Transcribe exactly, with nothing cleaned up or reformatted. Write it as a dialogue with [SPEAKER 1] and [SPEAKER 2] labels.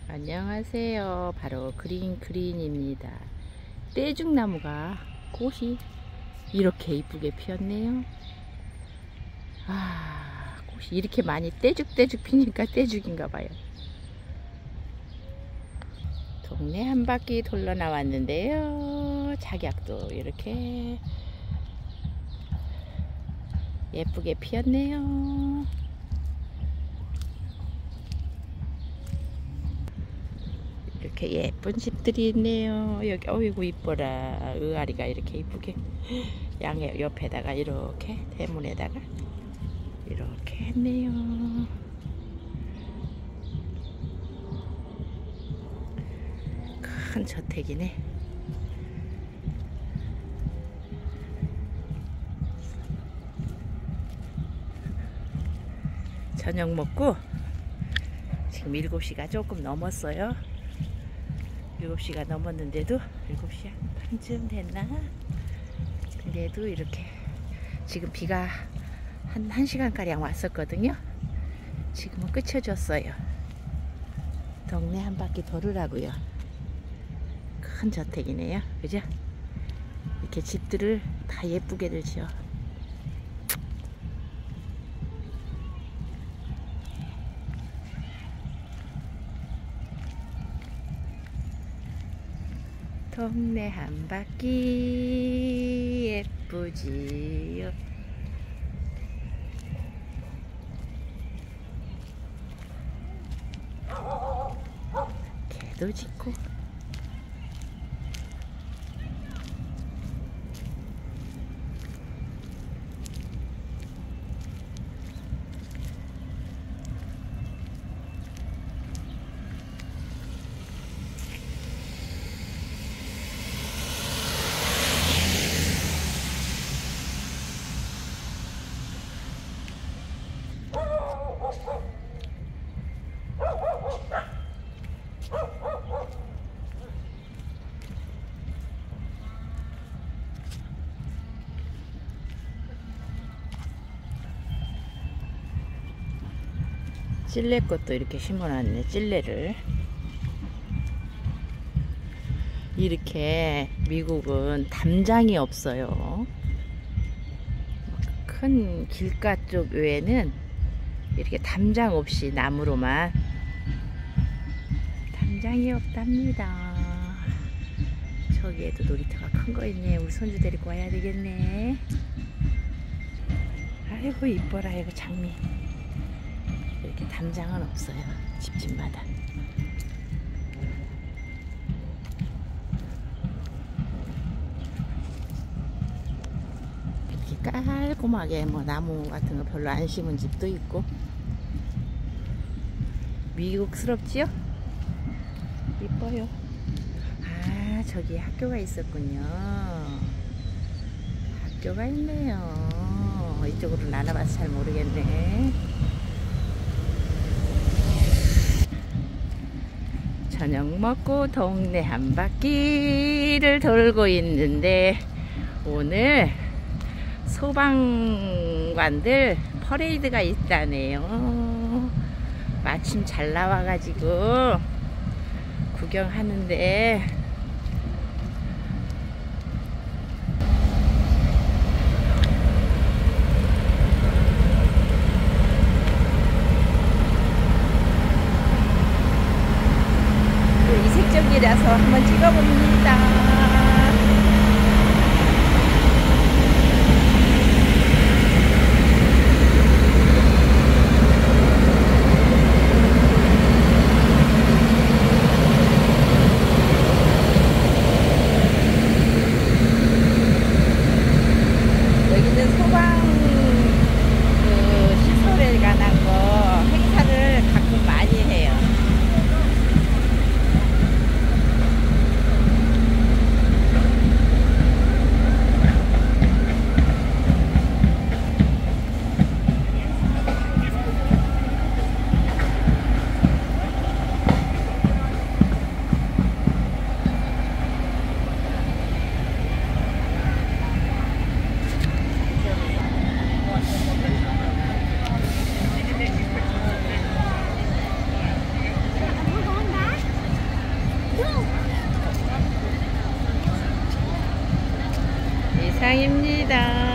[SPEAKER 1] 안녕하세요. 바로 그린 그린입니다. 떼죽나무가 꽃이 이렇게 이쁘게 피었네요. 아, 꽃이 이렇게 많이 떼죽떼죽 피니까 떼죽인가 봐요. 동네 한 바퀴 돌러 나왔는데요. 작약도 이렇게 예쁘게 피었네요. 이렇게 예쁜 집들이 있네요. 여기 어이구 이뻐라. 의아리가 이렇게 이쁘게 양의 옆에다가 이렇게 대문에다가 이렇게 했네요. 큰 저택이네. 저녁 먹고 지금 일곱 시가 조금 넘었어요. 일곱 시가 넘었는데도 일곱 시 반쯤 됐나? 근데도 이렇게 지금 비가 한 1시간가량 왔었거든요. 지금은 그쳐졌어요. 동네 한 바퀴 돌으라고요. 큰 저택이네요. 그죠? 이렇게 집들을 다 예쁘게들 지어. 동네 한 바퀴 예쁘지요. 개도 짖고 찔레꽃도 이렇게 심어놨네. 찔레를 이렇게 미국은 담장이 없어요. 큰 길가 쪽 외에는 이렇게 담장 없이 나무로만. 담장이 없답니다. 저기에도 놀이터가 큰 거 있네. 우리 손주 데리고 와야 되겠네. 아이고 이뻐라. 이거 장미. 이렇게 담장은 없어요. 집집마다. 이렇게 깔끔하게 뭐 나무 같은 거 별로 안 심은 집도 있고. 미국스럽지요? 이뻐요. 아, 저기 학교가 있었군요. 학교가 있네요. 이쪽으로 나눠봐서 잘 모르겠네. 저녁 먹고 동네 한 바퀴를 돌고 있는데 오늘 소방관들 퍼레이드가 있다네요. 마침 잘 나와가지고 구경하는데 이색적이라서 한번 찍어봅니다. 여기는 소방 그 시설에 관한 거 행사를 가끔 많이 해요. 장입니다.